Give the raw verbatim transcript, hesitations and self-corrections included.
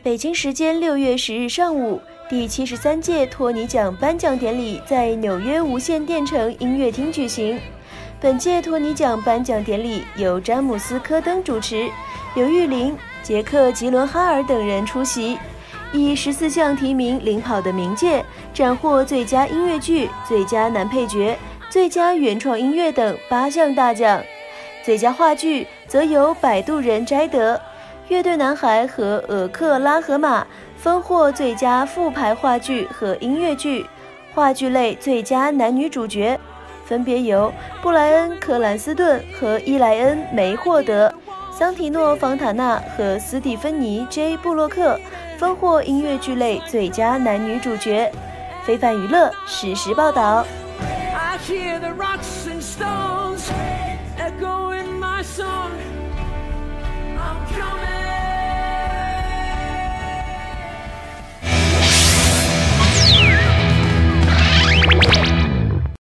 北京时间六月十日上午，第七十三届托尼奖颁奖典礼在纽约无线电城音乐厅举行。本届托尼奖颁奖典礼由詹姆斯·科登主持，刘玉玲、杰克·吉伦哈尔等人出席。以十四项提名领跑的《冥界》斩获最佳音乐剧、最佳男配角、最佳原创音乐等八项大奖。最佳话剧则由《摆渡人》摘得。乐队男孩和俄克拉荷马分获最佳复排话剧和音乐剧，话剧类最佳男女主角分别由布莱恩·克兰斯顿和伊莱恩·梅获得。桑提诺·方塔纳和斯蒂芬妮 ·J· 布洛克分获音乐剧类最佳男女主角。非凡娱乐实时报道。I hear the rocks and stones echo in my song. I'm coming.